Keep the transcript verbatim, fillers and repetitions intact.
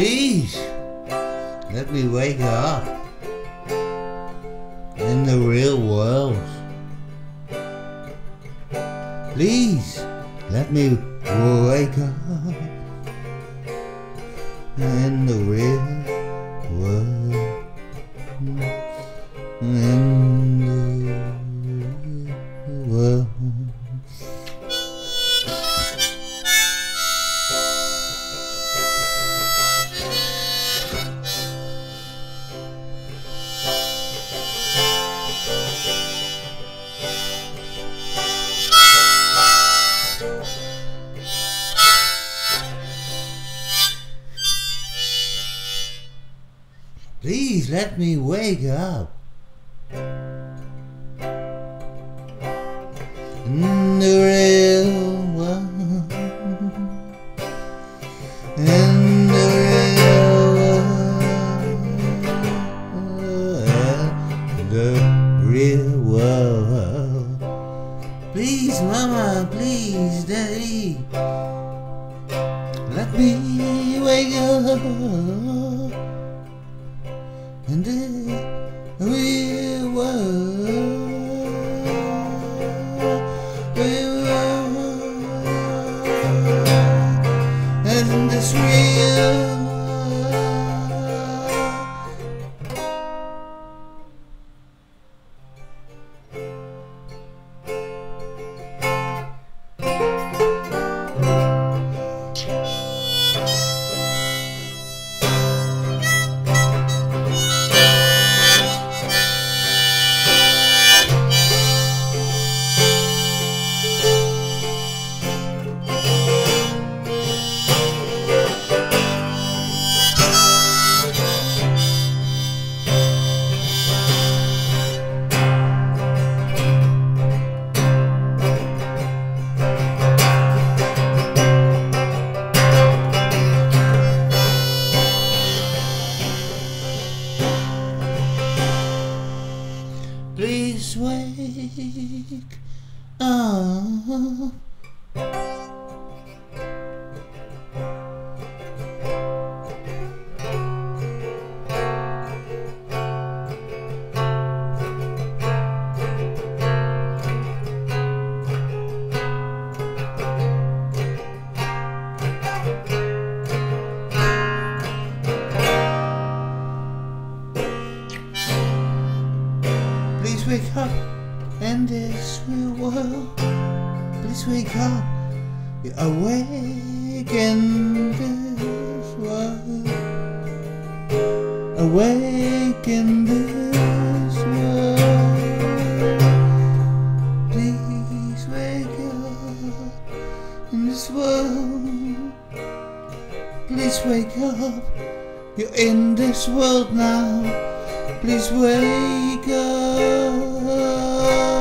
Please, let me wake up in the real world. Please, let me wake up in the real world. In the world. Please let me wake up in the real world. In the real world. The real world. Please, Mama, please, Daddy, let me wake up in the real world, real world, and this real world. Please wake up. Please wake up in this real world. Please wake up. You're awake in this world. Awake in this world. Please wake up in this world. Please wake up. You're in this world now. Please wake up.